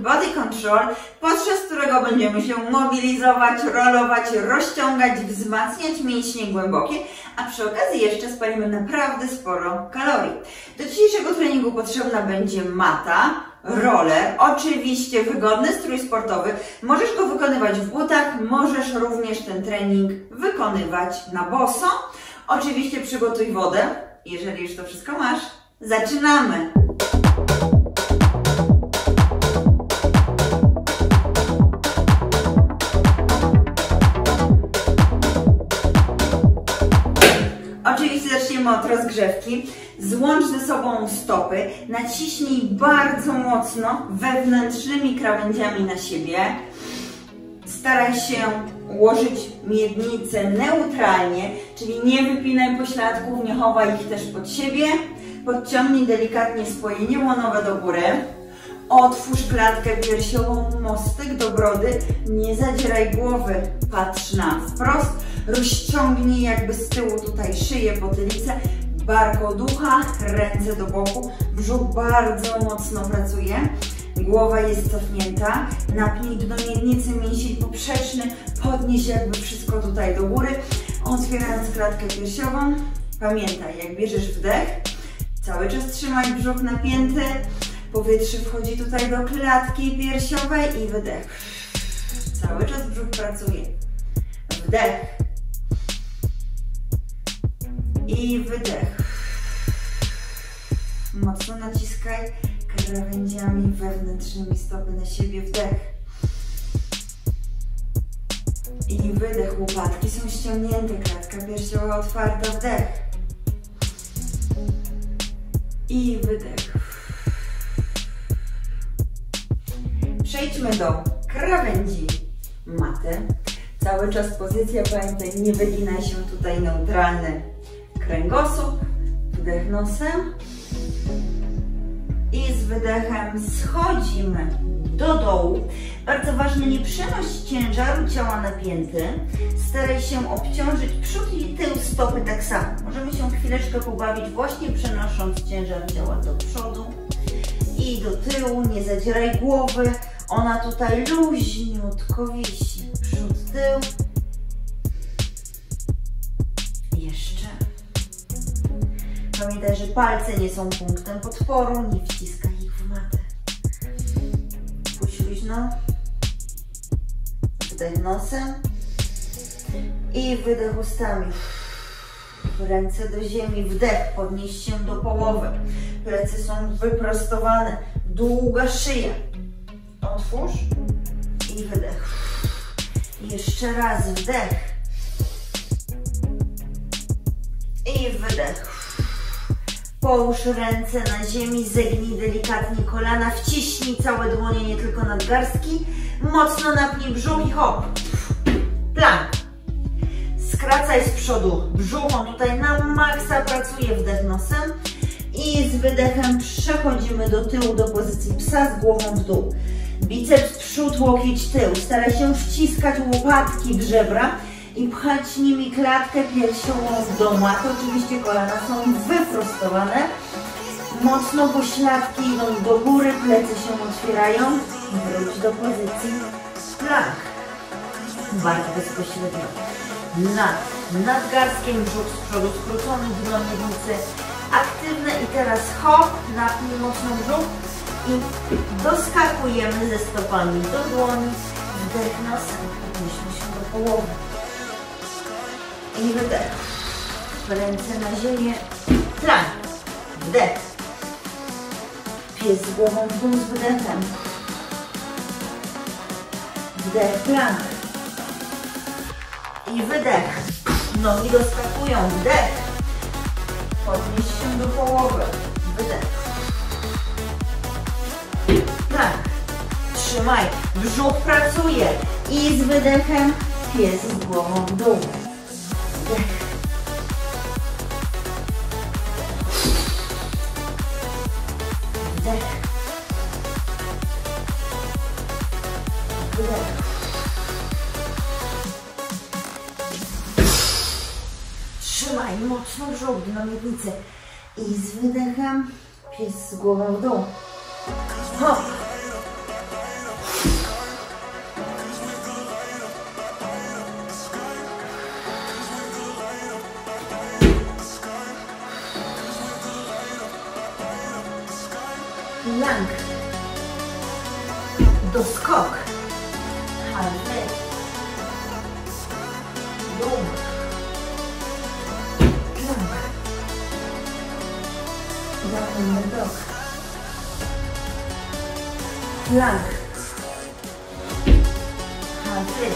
body control, podczas którego będziemy się mobilizować, rolować, rozciągać, wzmacniać mięśnie głębokie, a przy okazji jeszcze spalimy naprawdę sporo kalorii. Do dzisiejszego treningu potrzebna będzie mata, roller, oczywiście wygodny strój sportowy. Możesz go wykonywać w butach, możesz również ten trening wykonywać na boso. Oczywiście przygotuj wodę, jeżeli już to wszystko masz. Zaczynamy! Oczywiście zaczniemy od rozgrzewki. Złącz ze sobą stopy, naciśnij bardzo mocno wewnętrznymi krawędziami na siebie. Staraj się ułożyć miednicę neutralnie, czyli nie wypinaj pośladków, nie chowaj ich też pod siebie. Podciągnij delikatnie spojenie łonowe do góry. Otwórz klatkę piersiową, mostek do brody. Nie zadzieraj głowy, patrz na wprost. Rozciągnij jakby z tyłu tutaj szyję, potylicę. Bark od ucha, ręce do boku. Brzuch bardzo mocno pracuje. Głowa jest cofnięta. Napnij dno miednicy, mięsień poprzeczny. Podnieś jakby wszystko tutaj do góry. Otwierając klatkę piersiową. Pamiętaj, jak bierzesz wdech, cały czas trzymaj brzuch napięty. Powietrze wchodzi tutaj do klatki piersiowej i wydech. Cały czas brzuch pracuje. Wdech. I wydech. Mocno naciskaj krawędziami wewnętrznymi stopy na siebie. Wdech. I wydech. Łopatki są ściągnięte, klatka piersiowa otwarta. Wdech. I wydech. Przejdźmy do krawędzi maty. Cały czas pozycja, pamiętaj, nie wyginaj się tutaj, neutralny kręgosłup. Wdech nosem. I z wydechem schodzimy do dołu. Bardzo ważne, nie przenoś ciężaru ciała napięty. Staraj się obciążyć przód i tył stopy tak samo. Możemy się chwileczkę pobawić właśnie przenosząc ciężar ciała do przodu i do tyłu. Nie zadzieraj głowy. Ona tutaj luźniutko wisi. Przód, tył. Jeszcze. Pamiętaj, że palce nie są punktem podporu. Nie wciskaj ich w matę. Puść luźno. Wdech nosem. I wydech ustami. Ręce do ziemi. Wdech. Podnieś się do połowy. Plecy są wyprostowane. Długa szyja. Otwórz i wydech. Jeszcze raz wdech i wydech. Połóż ręce na ziemi, zegnij delikatnie kolana, wciśnij całe dłonie, nie tylko nadgarstki. Mocno napnij brzuch i hop. Plank. Skracaj z przodu brzuch, on tutaj na maksa pracuje. Wdech nosem. I z wydechem przechodzimy do tyłu, do pozycji psa z głową w dół. Biceps przód, łokieć tył. Staraj się wciskać łopatki w żebra i pchać nimi klatkę piersiową w dół. To oczywiście kolana są wyprostowane. Mocno pośladki idą do góry, plecy się otwierają. Wróć do pozycji plank. Bardzo bezpośrednio. Nad garstkiem, brzuch z przodu skrócony, dno miednicy aktywne i teraz hop, napnij mocno brzuch i doskakujemy ze stopami do dłoni. Wdech nosem, podnieśmy się do połowy. I wydech. Ręce na ziemię. Plank. Wdech. Pies z głową w dół z wydechem. Wdech, plank. I wydech. Nogi doskakują. Wdech. Podnieś się do połowy. Wydech. Plank. Trzymaj. Brzuch pracuje. I z wydechem pies z głową w dół. Wdech. Wdech. Wdech. Trzymaj mocno brzuch, dno miednicy. I z wydechem pies z głową w dół. Hop. plank, doskok, halwy, dół, plank, downward dog, plank, halwy,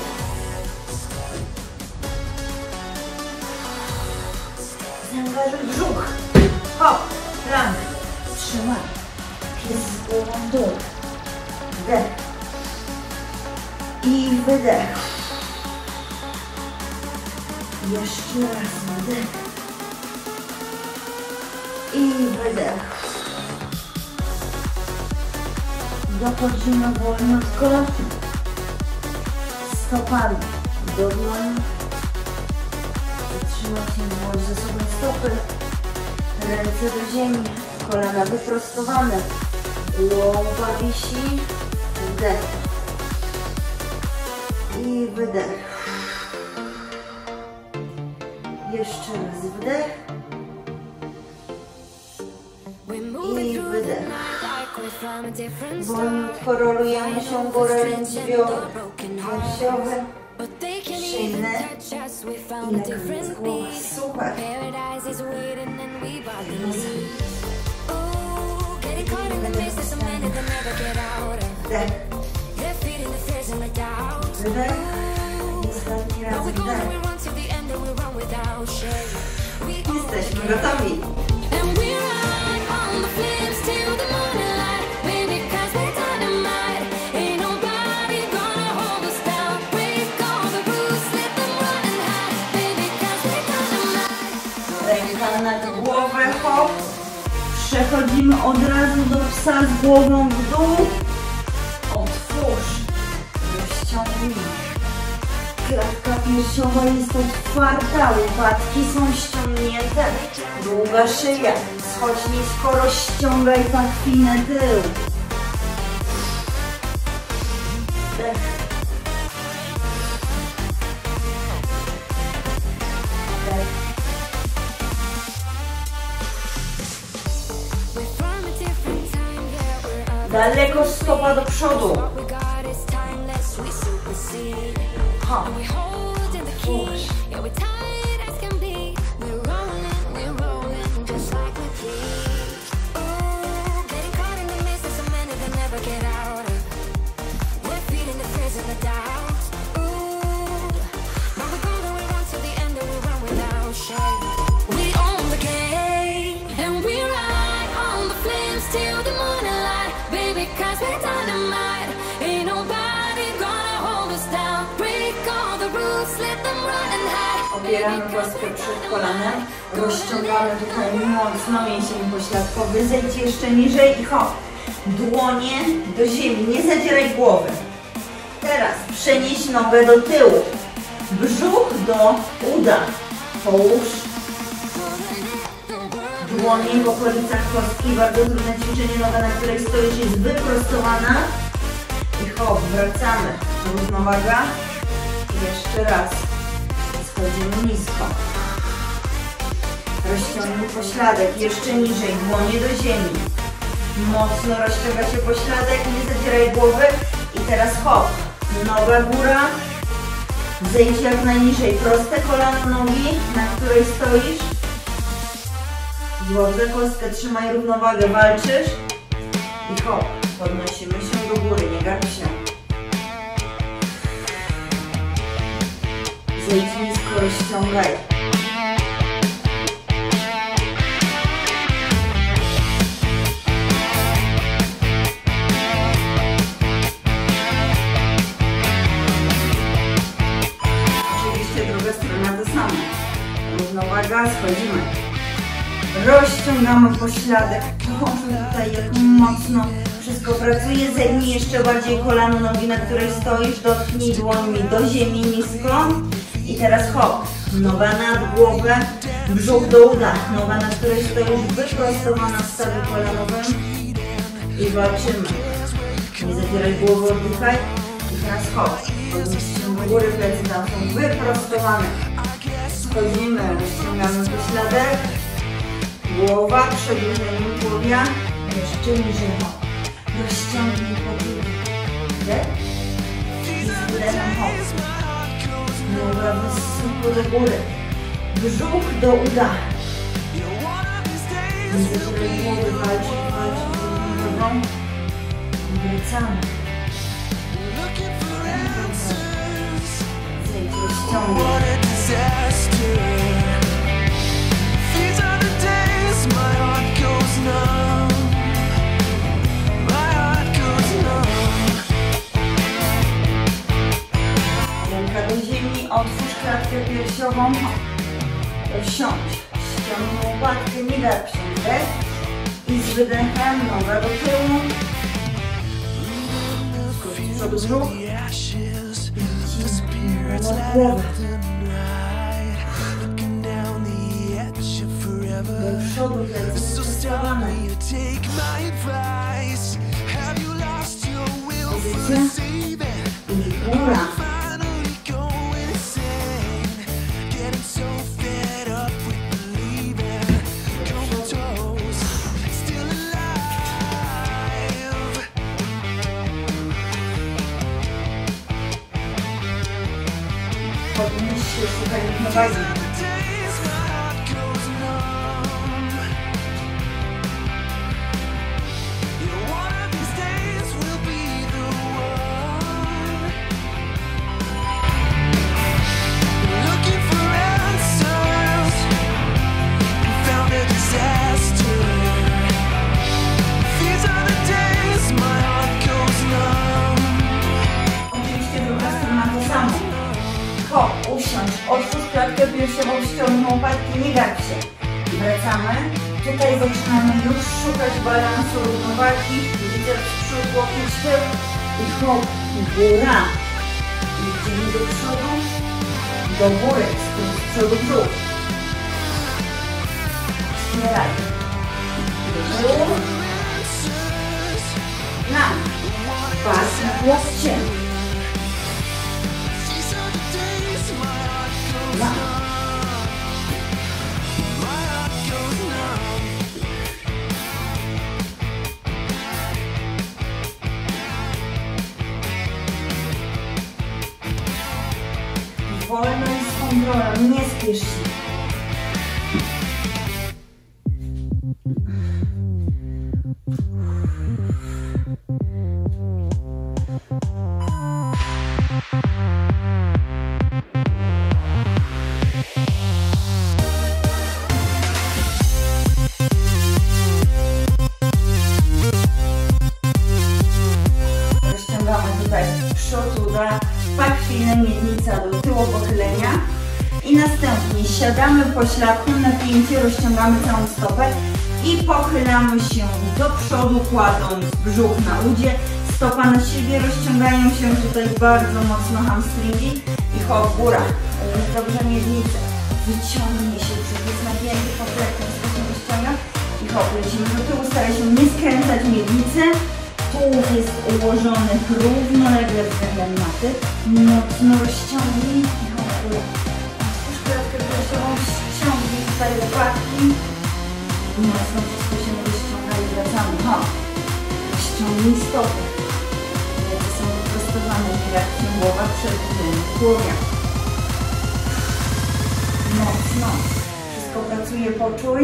zaangażuj brzuch, hop, plank, trzymaj, pies z głową w dół, wdech i wydech, jeszcze raz wdech i wydech, dochodzimy wolniutko stopami do dłoni, zatrzymajcie włoż ze sobą stopy, ręce do ziemi, kolana wyprostowane, głowa wisi, wdech i wydech. Jeszcze raz wdech i wydech. Wolniutko rolujemy się w górę ręciowe, piersiowe, szyjne i na koniec głowy. Super. Wdech. Wydech. I ostatni raz wdech. Jesteśmy gotowi. Ręka nad głowę, hop. Przechodzimy od razu do psa z głową w dół. Otwórz. Rozciągnij. Klatka piersiowa jest otwarta, łopatki są ściągnięte, długa szyja. Schodź nisko, rozciągaj pachwinę tył. Wdech. Wdech. Daleko stopa do przodu. Hop. Push. Opieramy głowę przed kolanem, rozciągamy tutaj mocno mięsień pośladkowy, zejdź jeszcze niżej i hop. Dłonie do ziemi, nie zadzieraj głowy. Teraz przenieś nogę do tyłu, brzuch do uda. Połóż dłonie w okolicach kostki, bardzo trudne ćwiczenie, noga, na której stoisz, jest wyprostowana. I hop, wracamy. Równowaga. I jeszcze raz. Schodzimy nisko. Rozciągnij pośladek, jeszcze niżej, dłonie do ziemi. Mocno rozciąga się pośladek, nie zadzieraj głowy. I teraz hop, noga góra. Zejdź jak najniżej, proste kolano nogi, na której stoisz. Złap za kostkę, trzymaj równowagę, walczysz. I hop, podnosimy się do góry, nie garb się. Zejdź nisko, rozciągaj. Oczywiście druga strona to samo. Równowaga, schodzimy. Rozciągamy pośladek. Tutaj jak mocno wszystko pracuje. Zegnij jeszcze bardziej kolano nogi, na której stoisz. Dotknij dłońmi do ziemi nisko. I teraz hop. Noga nad głowę, brzuch do uda. Noga, na której stoisz, wyprostowana w stawie kolanowym. I walczymy. Nie zadzieraj głowy, oddychaj. I teraz hop. Podnieś się do góry, plecy tam są wyprostowane. Schodzimy, rozciągamy pośladek. Głowa, przedłużenie tułowia. Jeszcze niżej hop. Rozciągnij potyłek. Wdech. I z wydechem hop. Noga wysoko do góry. Brzuch do uda. Nie zaczynaj głowy walczyć z nogą. Wracamy. Zejdź, rozciągnij. Ręka do ziemi, otwórz klatkę piersiową. Siądź. Ściągnij łopatkę, nie garb się. Wdech. I z wydechem noga do tyłu. Skocz do przodu brzuch. Na głowę. Do przodu plecy przystosowane. Pozycja. I góra. Podnieś się, szukaj równowagi. Hop, usiądź, otwórz klatkę piersiową, ściągnij łopatki, nie garb się. Wracamy. Tutaj zaczynamy już szukać balansu, równowagi. Widzę w przód, łokieć tył i hop, góra. Idziemy do przodu, do góry, z przodu brzuch. Wspieraj. Do tyłu. Na. Pas na łokcie. Wolno i z kontrolą, nie spiesz się. Rozciągamy tutaj przód, uda, pachwinę, miednica do tyłu, pochylenia. I następnie siadamy pośladką, napięcie, rozciągamy całą stopę i pochylamy się do przodu, kładąc brzuch na udzie, stopa na siebie, rozciągają się tutaj bardzo mocno hamstringi i hop, góra. Dobrze miednicę. Wyciągnie się, brzuch jest napięty, kompletnie sposób rozciąga i hop, lecimy do tyłu, staraj się nie skręcać miednicy. Tułów jest ułożony równolegle względem maty. Mocno rozciągnij i hop, góra. Otwórz klatkę piersiową, ściągnij tutaj łopatki. Mocno wszystko się rozciąga i wracamy. Hop. Ściągnij stopy. Plecy są wyprostowane, jak głowa przed tym głowia. Mocno. Wszystko pracuje, poczuj.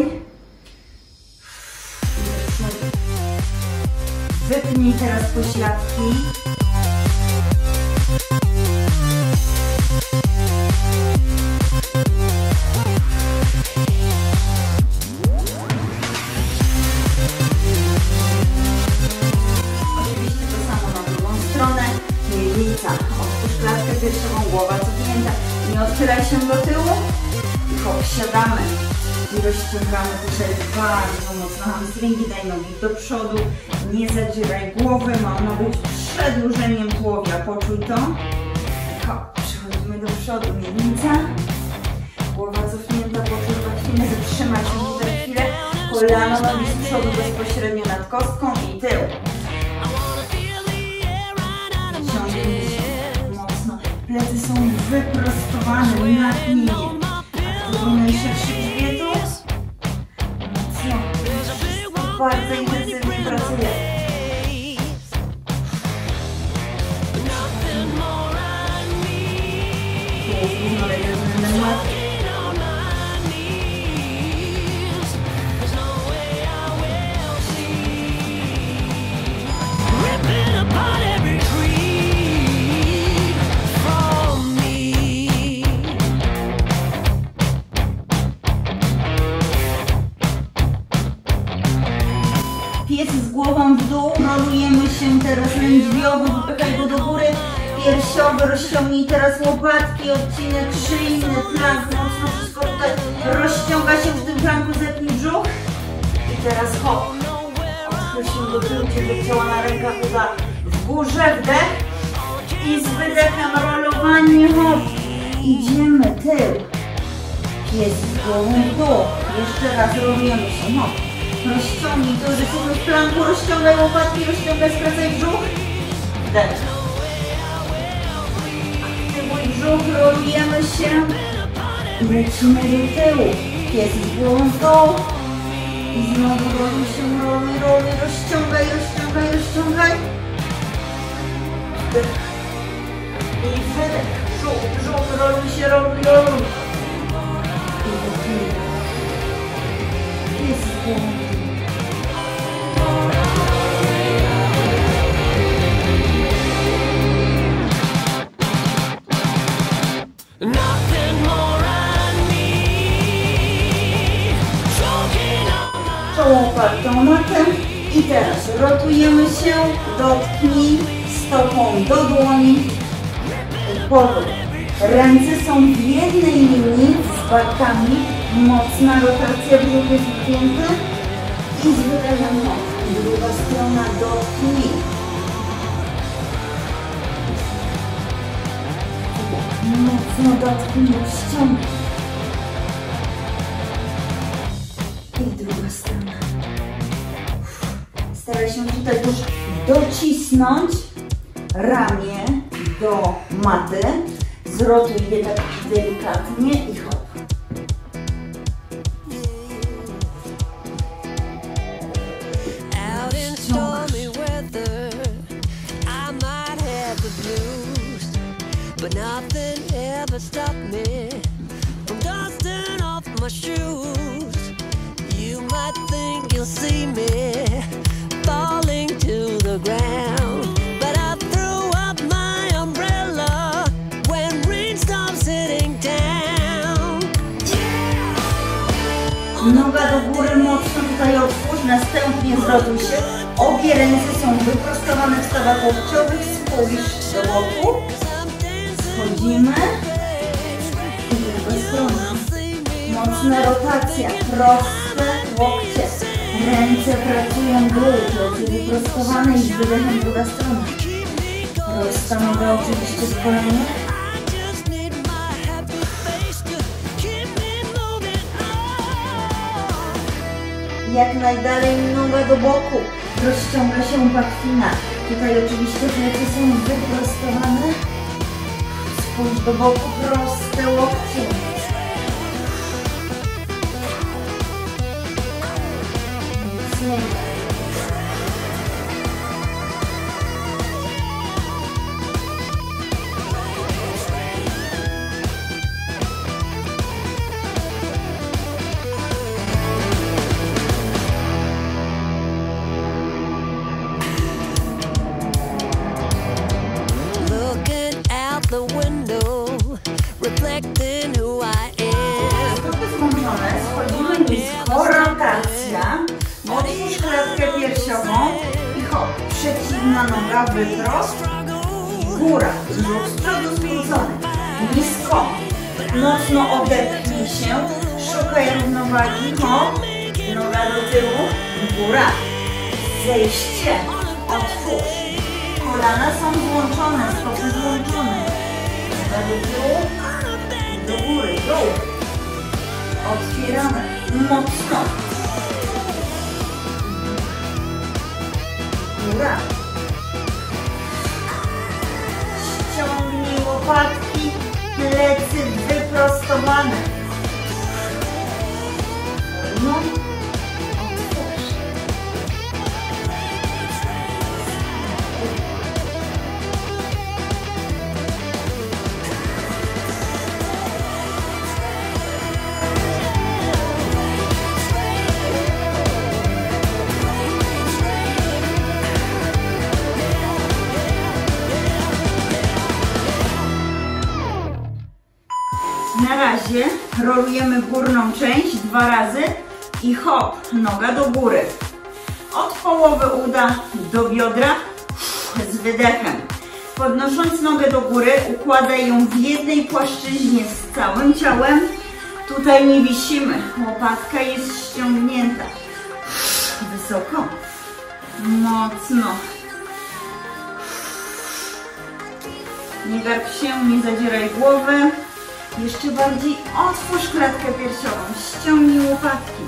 Wypnij teraz pośladki. Oczywiście to samo na drugą stronę. Miednica. Otwórz klatkę piersiową, głowa cofnięta. Nie odchylaj się do tyłu. I hop, siadamy. I rozciągamy tutaj bardzo mocno hamstringi, daj nogi do przodu, nie zadzieraj głowy, ma ona być przedłużeniem tułowia, poczuj to. Hop, przechodzimy do przodu, miednica, głowa cofnięta, poczuj pachwinę, zatrzymać się tutaj chwilę, kolano nogi z przodu bezpośrednio nad kostką i tył. Ciągnij mocno, plecy są wyprostowane, napnij je. Najszerszy grzbietu. Mocno. Bardzo intensywnie pracuje. głową w dół, rolujemy się teraz lędźwiowy, wypychaj go do góry, piersiowy, rozciągnij teraz łopatki, odcinek szyjny, plank, mocno wszystko tutaj rozciąga się w tym planku, zepnij brzuch i teraz hop, odchyl się do tyłu, do ciała na rękach, uda w górze, wdech i z wydechem rolowanie, hop, idziemy, tył, pies z głową w dół, jeszcze raz rolujemy się, hop. Rozciągnij, to już jesteśmy w planku, rozciągaj łopatki, rozciągaj, skracaj brzuch. Wdech. Aktywuj brzuch, rolujemy się. I lecimy do tyłu. Pies z głową w dół. I znowu roluj się, roluj, roluj, rozciągaj, rozciągaj, rozciągaj. Wdech. I wydech. Brzuch, brzuch, roluj się, roluj, roluj. I do tyłu. Pies z głową w dół. Czoło opartą matę i teraz rotujemy się, dotknij stopą do dłoni, powrót. Ręce są w jednej linii z barkami, mocna rotacja, brzuch jest wpięty i z wydechem mocno. Druga strona, dotknij. Mocno dotknij, ściągnij. I druga strona. Staraj się tutaj już docisnąć ramię do maty. Zrotuj je tak delikatnie i hop. But nothing ever stopped me from dusting off my shoes. You might think you'll see me falling to the ground, but I threw up my umbrella when rain stops hitting town. Noga do góry, mocno tutaj otwórz, następnie zrotuj się. Obie ręce są wyprostowane w stawach łokciowych, spójrz do boku. Wchodzimy i druga strona. Mocna rotacja, proste łokcie. Ręce pracują dół, plecy wyprostowane i z wydechem druga strona. Prosta noga oczywiście w kolanie. Jak najdalej noga do boku. Rozciąga się pachwina. Tutaj oczywiście plecy są wyprostowane. Spójrz do boku, proste łokcie. The window, reflecting who I am. Stopy złączone, schodzimy nisko, rotacja, otwórz klatkę piersiową i hop, przeciwna noga, wyprost, góra, brzuch z przodu skrócony, nisko, mocno odepchnij się, szukaj równowagi, hop, noga do tyłu, góra, zejście, otwórz, kolana są złączone, stopy złączone. Do tyłu, do góry, dół. Otwieramy mocno. Góra. Ściągnij łopatki, plecy wyprostowane. No. Otwórz. Na razie rolujemy górną część 2 razy i hop, noga do góry. od połowy uda do biodra z wydechem. Podnosząc nogę do góry, układaj ją w jednej płaszczyźnie z całym ciałem. Tutaj nie wisimy, łopatka jest ściągnięta. Wysoko, mocno. Nie garb się, nie zadzieraj głowy. Jeszcze bardziej otwórz klatkę piersiową, ściągnij łopatki.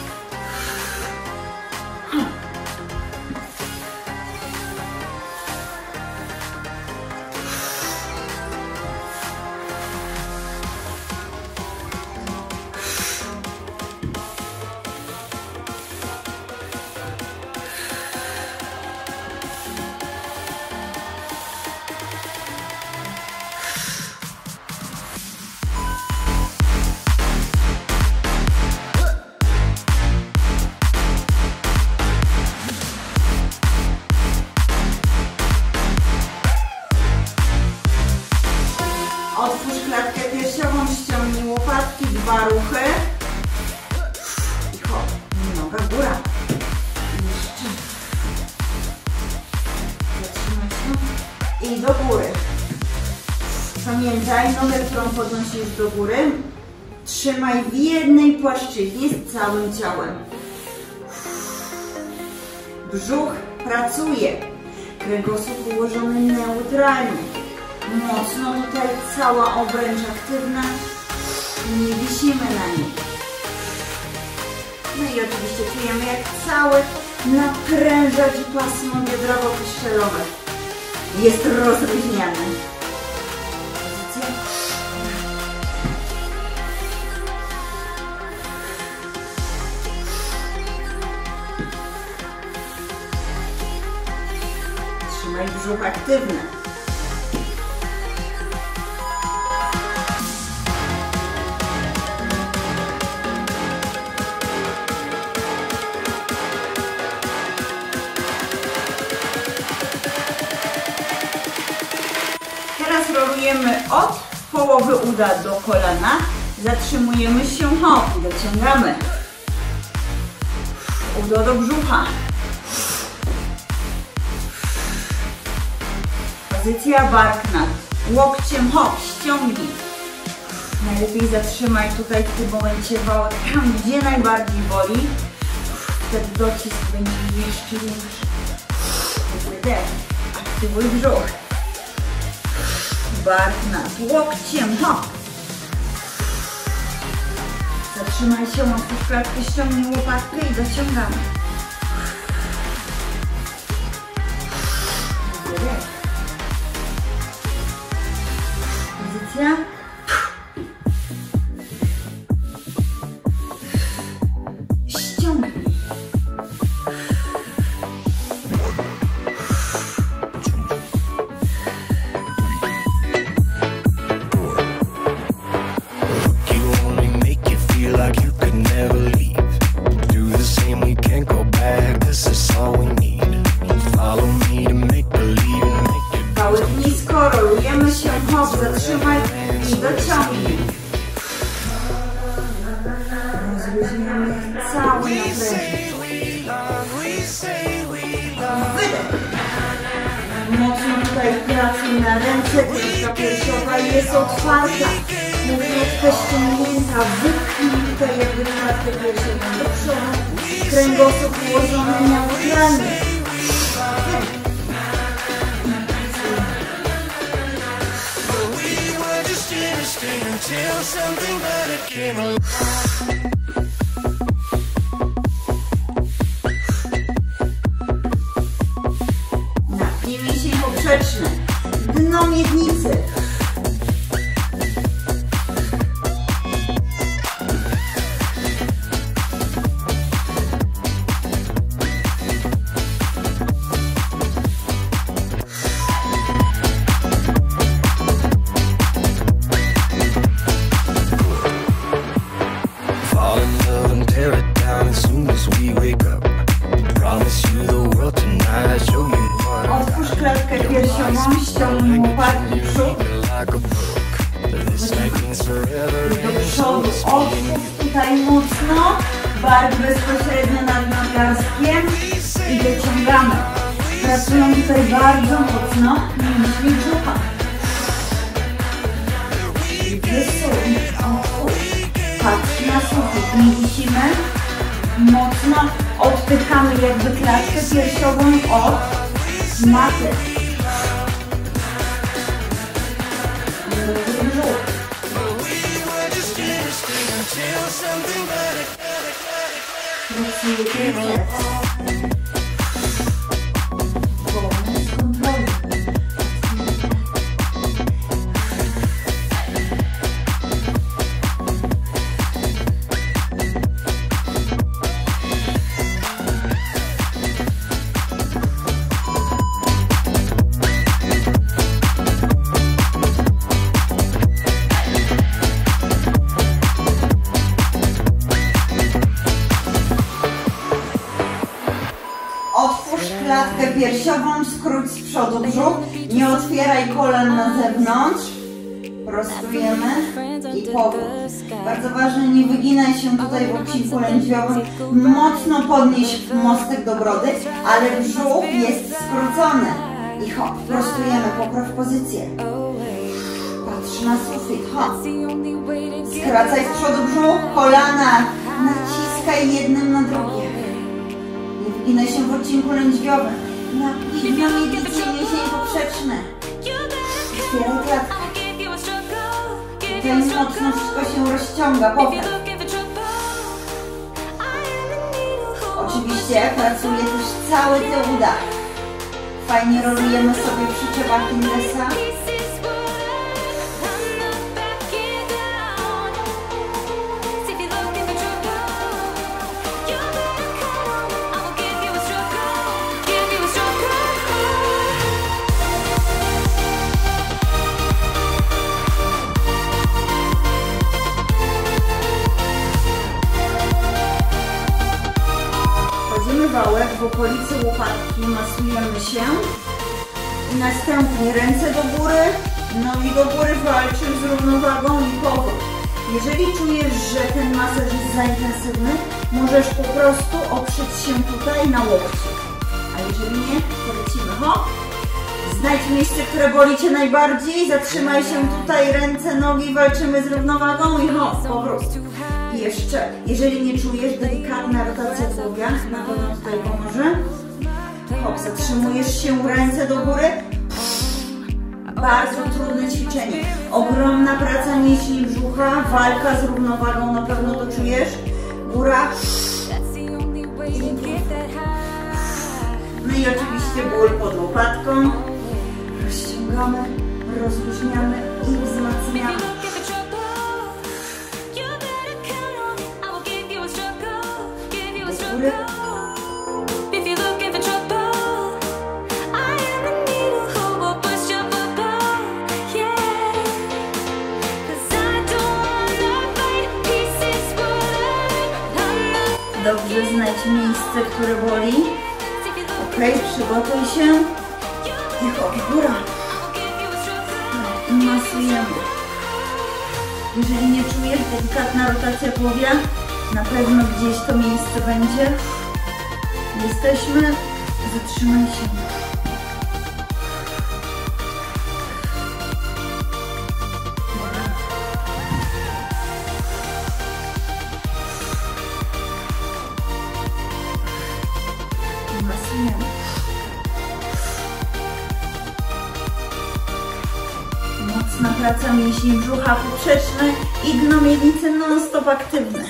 Otwórz klatkę piersiową, ściągnij łopatki, 2 ruchy. I hop, noga góra. Jeszcze. Zatrzymaj się. I do góry. Pamiętaj, nogę, którą podnosisz do góry, trzymaj w jednej płaszczyźnie z całym ciałem. Brzuch pracuje. Kręgosłup ułożony neutralnie. Mocno tutaj cała obręcz aktywna, nie wisimy na niej. No i oczywiście czujemy, jak całe naprężać pasmo biodrowo-kościelowe jest rozluźniane. Pozycja. Trzymaj brzuch aktywny. Rolujemy od połowy uda do kolana, zatrzymujemy się, hop, dociągamy udo do brzucha. Pozycja bark nad łokciem, hop, ściągnij. Najlepiej zatrzymaj tutaj w tym momencie wałek tam, gdzie najbardziej boli. Wtedy docisk będzie jeszcze większy. Wydech, aktywuj brzuch. Bark nad łokciem, hop. Zatrzymaj się, otwórz klatkę, ściągnij łopatkę i dociągamy. Pozycja. Ściągnij. Rolujemy się, hop, zatrzymaj i dociągnij. Rozluźniamy cały naprężenie. Wydech. Mocno tutaj pracuj na ręce, klatka piersiowa jest otwarta. Mówiątka ściągnięta, wypchnij tutaj jakby klatkę piersiową do przodu. Kręgosłup ułożony neutralnie. Until something better came along. Napnij mięsień poprzeczny, dno miednicy. Otwórz klatkę piersiową, ściągnij łopatki przód. Do przodu, otwórz tutaj mocno, bark bezpośrednio nad nadgarstkiem. I dociągamy. Pracują tutaj bardzo mocno mięśnie brzucha. Patrz na sufit, nie wisimy. Mocno odpychamy jakby klatkę piersiową od maty. Brzuch. Pracuje trycep. Otwórz klatkę piersiową, skróć z przodu brzuch, nie otwieraj kolan na zewnątrz, prostujemy i powrót. Bardzo ważne, nie wyginaj się tutaj w odcinku lędźwiowym, mocno podnieś mostek do brody, ale brzuch jest skrócony. I hop, prostujemy, popraw pozycję. Patrz na sufit, hop. Skracaj z przodu brzuch, kolana, naciskaj jednym na drugie. Wyginaj się w odcinku lędźwiowym. Napnij na miednicę mięsień poprzeczny. Otwieraj klatkę. Tutaj mocno wszystko się rozciąga. Popraw. Oczywiście pracuje też cały tył uda. Fajnie rolujemy sobie przyczep Achillesa. Wałek w okolicy łopatki, masujemy się i następnie ręce do góry, nogi do góry, walczysz z równowagą i powrót. Jeżeli czujesz, że ten masaż jest za intensywny, możesz po prostu oprzeć się tutaj na łokcie, a jeżeli nie, to lecimy. Hop. Znajdź miejsce, które boli Cię najbardziej, zatrzymaj się tutaj, ręce, nogi, walczymy z równowagą i hop, powrót. I jeszcze, jeżeli nie czujesz, delikatna rotacja tułowia, na pewno tutaj pomoże. Hop, zatrzymujesz się, ręce do góry. Bardzo trudne ćwiczenie. Ogromna praca mięśni brzucha, walka z równowagą, na pewno to czujesz. Góra. No i oczywiście ból pod łopatką. Rozciągamy, rozluźniamy i wzmacniamy. Dobrze, znajdź miejsce, które boli. Ok, przygotuj się. I hop, góra. I masujemy. Jeżeli nie czujesz, delikatna rotacja tułowia, na pewno gdzieś to miejsce będzie. Jesteśmy. Zatrzymaj się. Masujemy. Mocna praca mięśni brzucha poprzeczne i dno miednicy non-stop aktywne.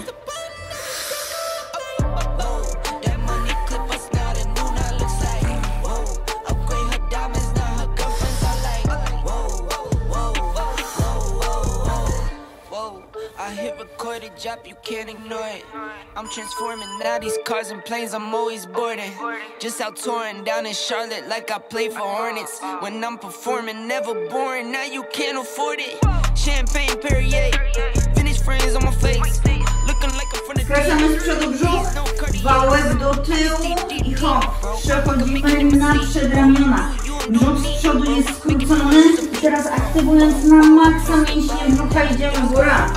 Drop, you can't ignore it. I'm transforming now these cars and planes, I'm always boarding. Just out touring down in Charlotte like I play for Hornets. When I'm performing, never boring, now you can't afford it. Champagne Perrier, finish friends on my face. Looking like I'm from the Skracamy z przodu brzuch, wałek do tyłu i hop. Przechodzimy na przedramiona. Brzuch z przodu jest skrócony. I teraz aktywując na maksa mięśnie brzucha idziemy góra.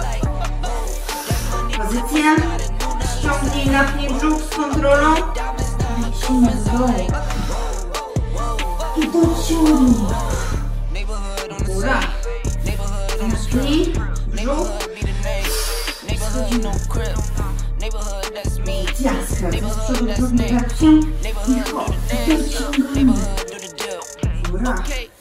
Pozycja. Ściągnij, napnij brzuch z kontrolą. Lecimy w dół. dołu. I do ciurni. Góra. Napnij. Brzuch. Schodzimy. Jaskra. Z przodu drugim trakcie. I hop. Dociągamy. Góra.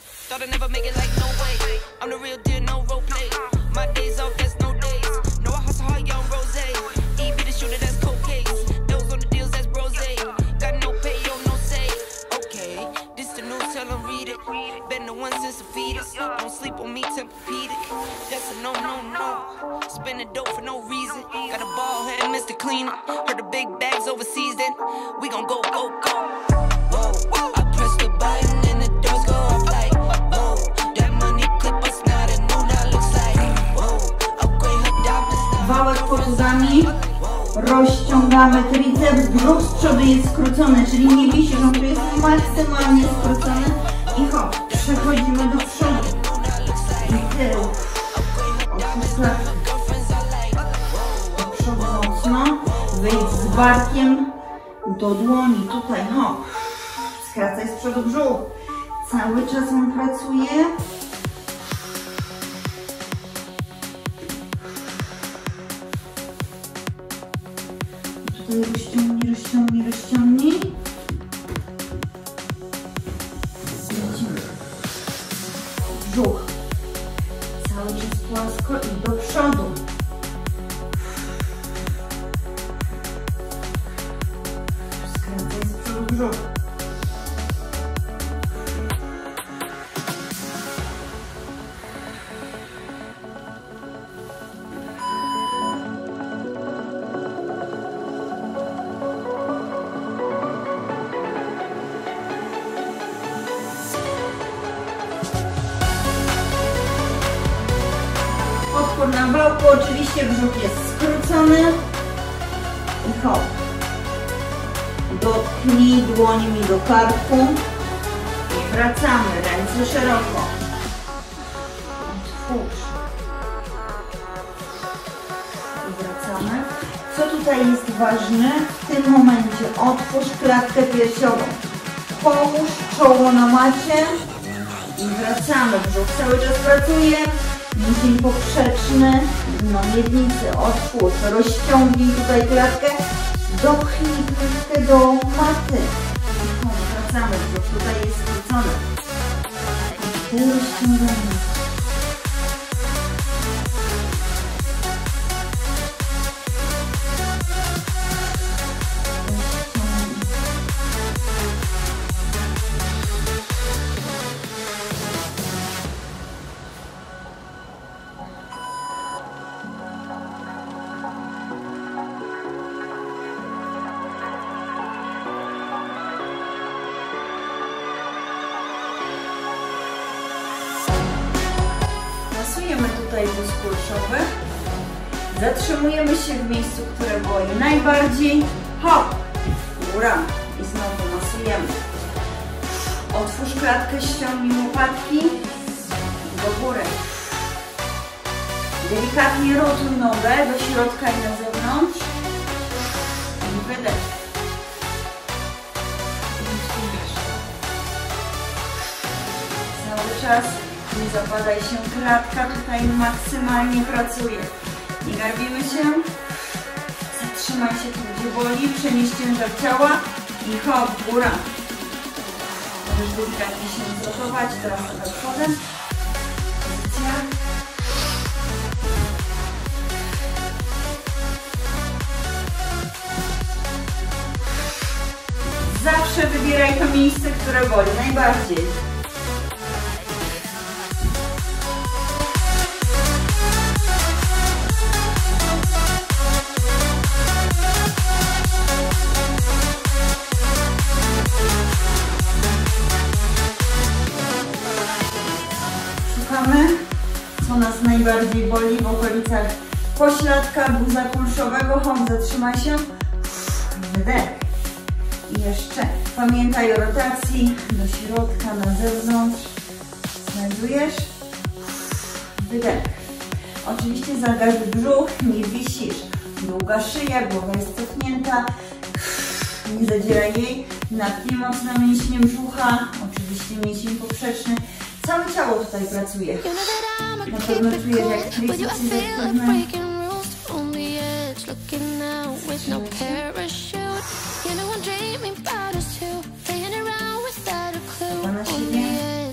Don't sleep on me, Tempur-Pedic. That's a no, no, no. Spending dope for no reason. Got a ball head, Mr. Cleaner. Heard the big bags overseas, then we gon' go, go, go. Whoa, I press the button and the doors go off like, whoa. That money clip us now, that new now looks like, whoa. Upgrade her diamonds. Wałek pod udami. Rozciągamy triceps, brzuch z przodu jest skrócony, czyli nie wisisz, on tu jest maksymalnie skrócony. I hop, przechodzimy do przodu. I tył. Otwórz klatkę. Do przodu mocno. Wyjdź z barkiem do dłoni. Tutaj hop. Skracaj z przodu brzuch. Cały czas on pracuje. Tutaj rozciągnij, rozciągnij, rozciągnij. Brzuch. Cały czas płasko i do przodu. Skracaj z przodu brzuch. Na wałku oczywiście brzuch jest skrócony i hop. Dotknij dłońmi do karku i wracamy, ręce szeroko. Otwórz. I wracamy. Co tutaj jest ważne? W tym momencie otwórz klatkę piersiową. Połóż czoło na macie i wracamy. Brzuch cały czas pracuje. Mięsień poprzeczny, dno miednicy, otwórz, rozciągnij tutaj klatkę, dopchnij klatkę do maty. Wracamy, brzuch tutaj jest skrócony. I rozciągamy. Masujemy tutaj wóz kulszowy. Zatrzymujemy się w miejscu, które boli najbardziej. Hop! Góra. I znowu masujemy. Otwórz klatkę, ściągnij łopatki. Do góry. Delikatnie rotuj nogę do środka i na zewnątrz. I wydech. Cały czas nie zapadaj się, klatka tutaj maksymalnie pracuje. Nie garbimy się. Zatrzymaj się tu, gdzie boli. Przenieś ciężar ciała i hop, góra. Możesz delikatnie się zrotować. Teraz sobie odchodzę. Pozycja. Zawsze wybieraj to miejsce, które boli najbardziej. Szukamy, co nas najbardziej boli w okolicach pośladka, guza kulszowego. Hop, zatrzymaj się. Wydech. I jeszcze pamiętaj o rotacji do środka, na zewnątrz. Znajdujesz. Wydech. Oczywiście zagaż brzuch, nie wisisz. Długa szyja, głowa jest cofnięta. Nie zadzieraj jej. Napnij mocno mięśnie brzucha, oczywiście mięsień poprzeczny. Całe ciało tutaj pracuje. Na pewno czujesz, jak tricepsy zaktywne. Na siebie.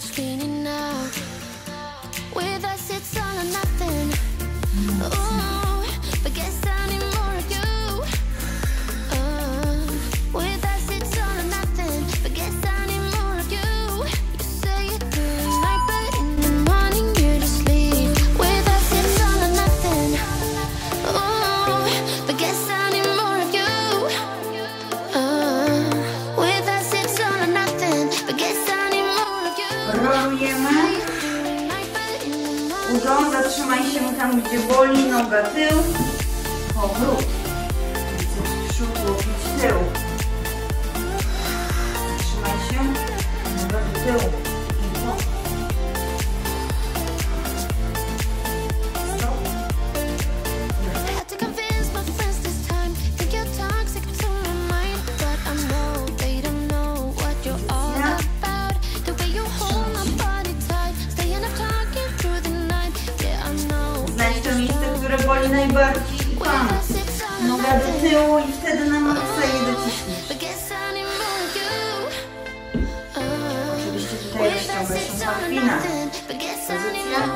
Udo, zatrzymaj się tam, gdzie boli, noga tył, powrót, biceps przód, łokieć tył, zatrzymaj się, noga do tyłu i powrót. Boli najbardziej i pan. Noga do tyłu i wtedy na maksa je dociśniesz. Oczywiście tutaj rozciąga się pachwina. Pozycja.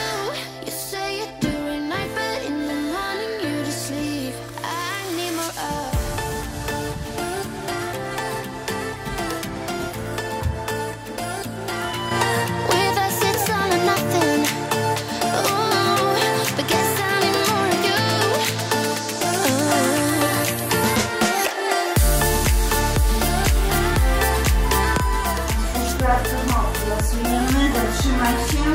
Lasujemy, zatrzymaj się.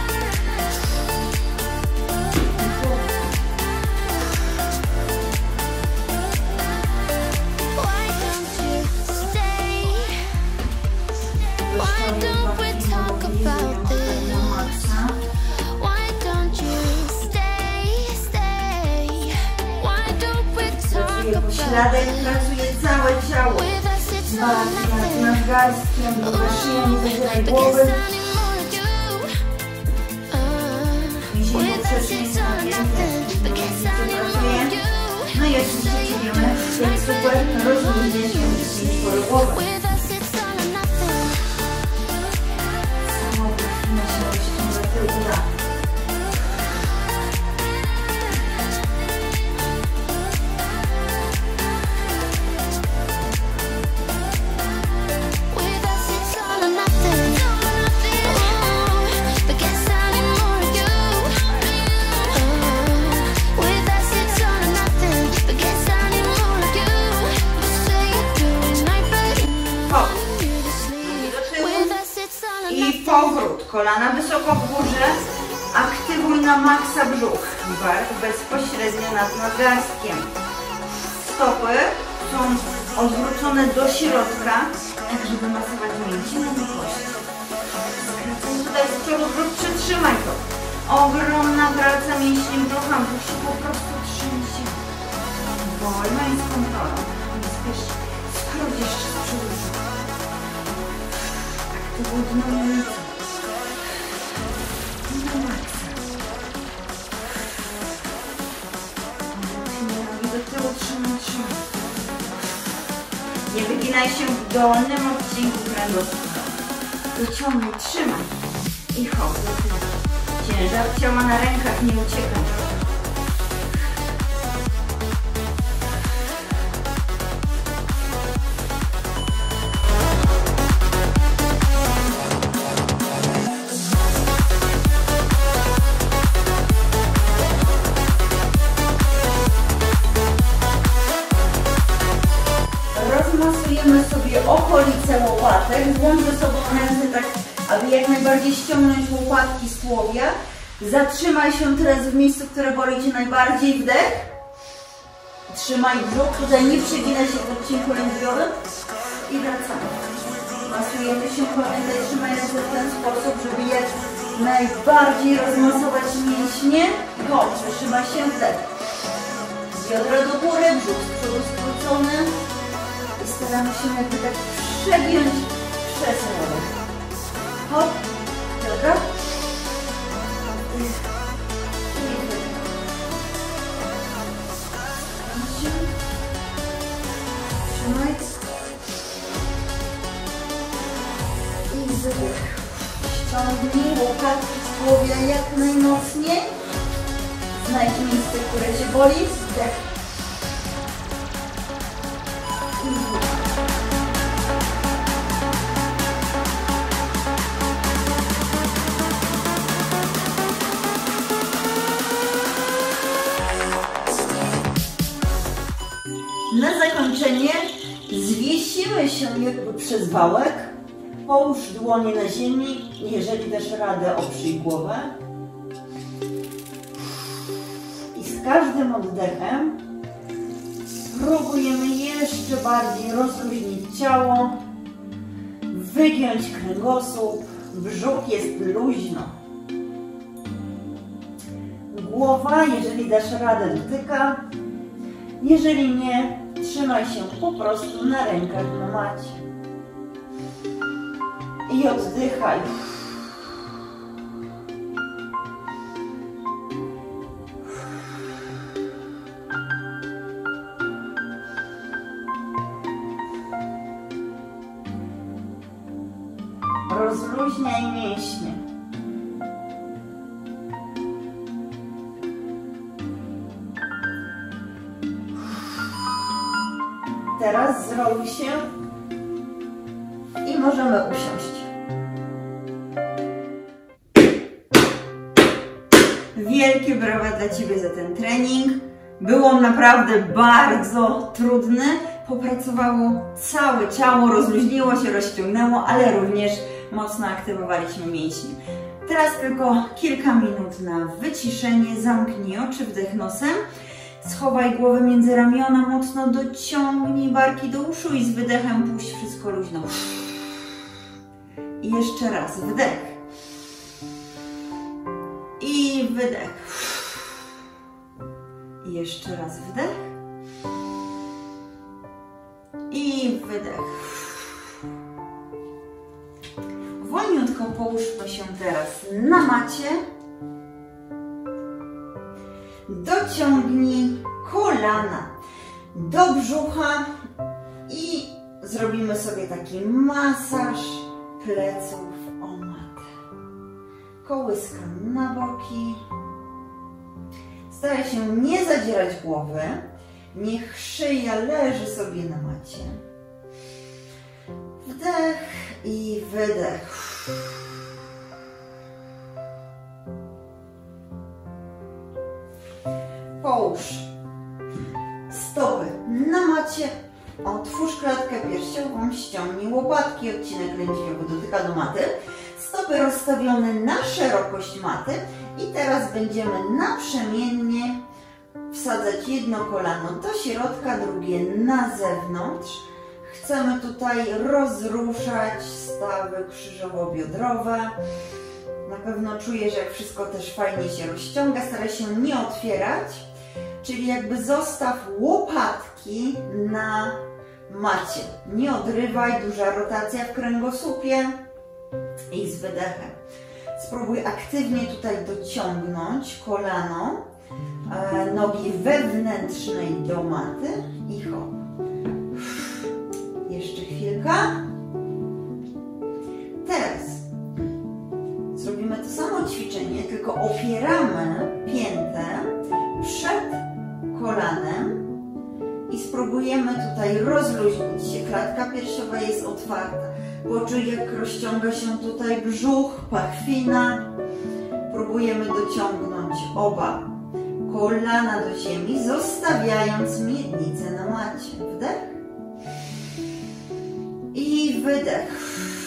Pośladek, pracuje całe ciało. Barki nad garstkiem, druga szyja, nie zadzieraj głowy. Mięsień poprzeczny jest pracuje. No i oczywiście czujemy, jak super rozluźnia się mięsień głowy. Samo pachwina się rozciąga tył góra. Powrót, kolana wysoko w górze, aktywuj na maksa brzuch, bark bezpośrednio nad nadgarstkiem. Stopy są odwrócone do środka, tak żeby masować mięśnie na kości. Skracaj tutaj z przodu brzuch, przytrzymaj to. Ogromna praca mięśni brzucha, brzuch się po prostu trzęsie. Wolno i z kontrolą. Nie spiesz, skróć jeszcze z przodu brzuch. Aktywuj dno. Nie wyginaj się w dolnym odcinku kręgosłupa. Wyciągnij, trzymaj i hop. Ciężar ciała na rękach, nie uciekaj. Rozmasujemy sobie okolice łopatek, złącz ze sobą ręce tak, aby jak najbardziej ściągnąć łopatki z tułowia. Zatrzymaj się teraz w miejscu, które boli Cię najbardziej, wdech. Trzymaj brzuch, tutaj nie przeginaj się w odcinku lędźwiowym i wracamy. Masujemy się, pamiętaj, trzymaj ręce w ten sposób, żeby jak najbardziej rozmasować mięśnie. Hop, trzymaj się, wdech. Biodra do góry, brzuch z przodu skrócony. prawda? Musimy jakby tak przegiąć przez rolę. Hop, dobra. Trzymaj. I wydech. Ściągnij łopatki z tułowia jak najmocniej. Znajdź miejsce, które Cię boli. Wdech. I wydech. Na zakończenie zwiesimy się jakby przez wałek. Połóż dłonie na ziemi. Jeżeli dasz radę, oprzyj głowę. I z każdym oddechem próbujemy jeszcze bardziej rozluźnić ciało, wygiąć kręgosłup, brzuch jest luźno. Głowa, jeżeli dasz radę, dotyka. Jeżeli nie, trzymaj się po prostu na rękach na macie. I oddychaj. Rozluźniaj mięśnie. Teraz zroluj się i możemy usiąść. Wielkie brawa dla Ciebie za ten trening. Był on naprawdę bardzo trudny. Popracowało całe ciało, rozluźniło się, rozciągnęło, ale również mocno aktywowaliśmy mięśnie. Teraz tylko kilka minut na wyciszenie. Zamknij oczy, wdech nosem. Schowaj głowę między ramiona, mocno dociągnij barki do uszu i z wydechem puść wszystko luźno. I jeszcze raz wdech. I wydech. I jeszcze raz wdech. I wydech. Wolniutko połóżmy się teraz na macie. Dociągnij kolana do brzucha i zrobimy sobie taki masaż pleców o matę. Kołyska na boki. Staraj się nie zadzierać głowy. Niech szyja leży sobie na macie. Wdech i wydech. Połóż stopy na macie, otwórz klatkę piersiową, ściągnij łopatki, odcinek lędźwiowy dotyka do maty. Stopy rozstawione na szerokość maty i teraz będziemy naprzemiennie wsadzać jedno kolano do środka, drugie na zewnątrz. Chcemy tutaj rozruszać stawy krzyżowo-biodrowe. Na pewno czujesz, jak wszystko też fajnie się rozciąga. Staraj się nie otwierać, czyli jakby zostaw łopatki na macie. Nie odrywaj, duża rotacja w kręgosłupie i z wydechem. Spróbuj aktywnie tutaj dociągnąć kolano, nogi wewnętrznej do maty i hop. Jeszcze chwilka. Teraz zrobimy to samo ćwiczenie, tylko opieramy piętę przed kolanem i spróbujemy tutaj rozluźnić się. Klatka piersiowa jest otwarta. Poczuj, jak rozciąga się tutaj brzuch, pachwina. Próbujemy dociągnąć oba kolana do ziemi, zostawiając miednicę na macie. Wdech i wydech.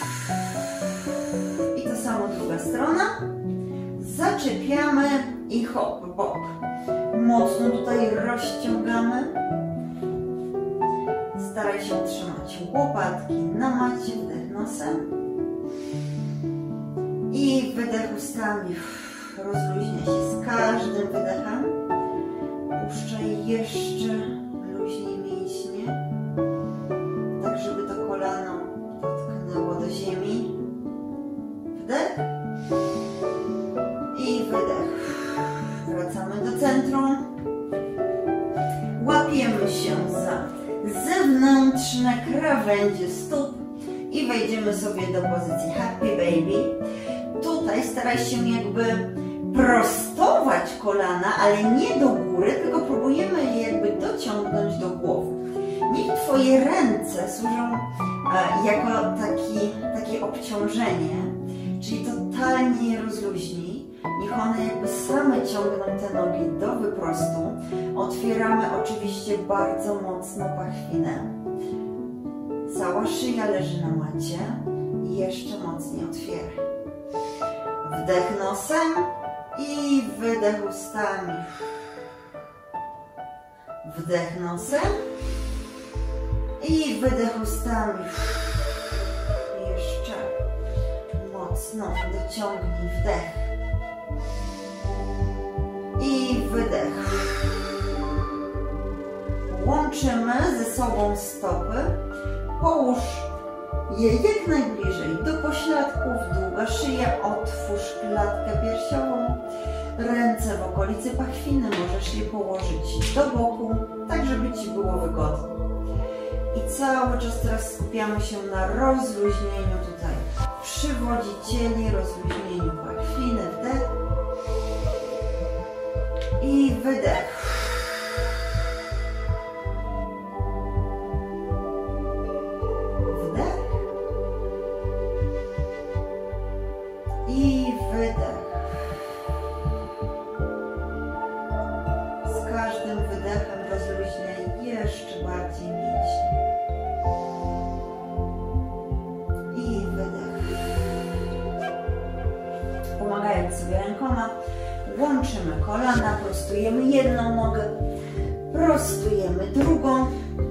I to samo druga strona. Zaczepiamy i hop, bok. Mocno tutaj rozciągamy. Staraj się trzymać łopatki na macie, wdech nosem. I wydech ustami. Rozluźnia się z każdym wydechem. Puszczaj jeszcze luźniej mięśnie. Także zewnętrzne krawędzie stóp i wejdziemy sobie do pozycji Happy Baby. Tutaj staraj się jakby prostować kolana, ale nie do góry, tylko próbujemy je jakby dociągnąć do głowy. Niech Twoje ręce służą jako takie obciążenie, czyli totalnie je rozluźnij. Niech one jakby same ciągną te nogi do wyprostu. Otwieramy oczywiście bardzo mocno pachwinę. Cała szyja leży na macie i jeszcze mocniej otwieraj. Wdech nosem i wydech ustami. Wdech nosem i wydech ustami. Jeszcze mocno dociągnij wdech i wydech. Łączymy ze sobą stopy. Połóż je jak najbliżej do pośladków, długa szyja, otwórz klatkę piersiową. Ręce w okolicy pachwiny możesz je położyć do boku, tak żeby Ci było wygodnie. I cały czas teraz skupiamy się na rozluźnieniu tutaj przywodzicieli, rozluźnieniu pachwiny, wdech i wydech. Wdech i wydech. Z każdym wydechem rozluźniaj jeszcze bardziej mięśnie. I wydech. Pomagając sobie rękoma, łączymy kolana, prostujemy jedną nogę, prostujemy drugą.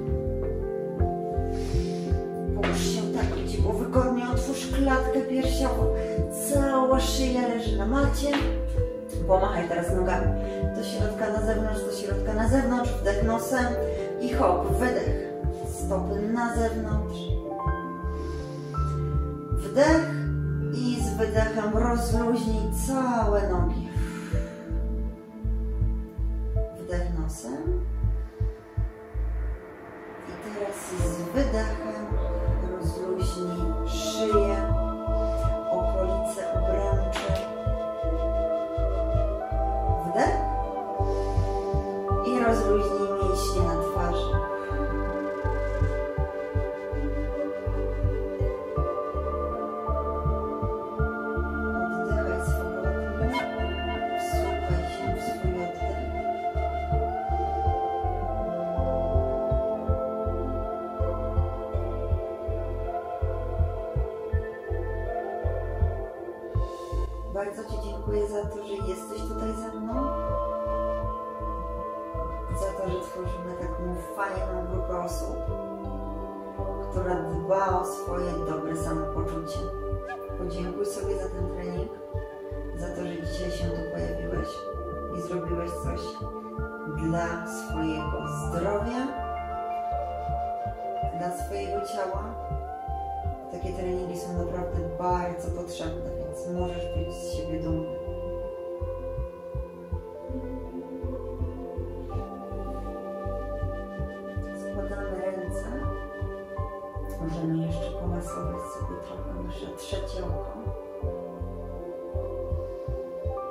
Połóż się tak, by Ci było wygodnie, otwórz klatkę piersiową. Cała szyja leży na macie. Pomachaj teraz nogami do środka na zewnątrz, do środka na zewnątrz, wdech nosem i hop, wydech. Stopy na zewnątrz. Wdech i z wydechem rozluźnij całe nogi. Wdech nosem. I teraz z wydechem rozluźnij szyję, okolice obręczy. Wdech i rozluźnij mięśnie na twarzy. Oddychaj swobodnie, wsłuchaj się w swój oddech. Bardzo Ci dziękuję za to, że jesteś tutaj ze mną, za to, że tworzymy taką fajną grupę osób, która dba o swoje dobre samopoczucie. Podziękuj sobie za ten trening, za to, że dzisiaj się tu pojawiłeś i zrobiłeś coś dla swojego zdrowia, dla swojego ciała. Takie treningi są naprawdę bardzo potrzebne, więc możesz być z siebie dumny. Składamy ręce. Możemy jeszcze pomasować sobie trochę nasze trzecie oko.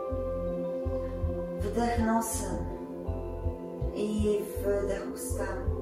Wdech nosem i wydech ustami.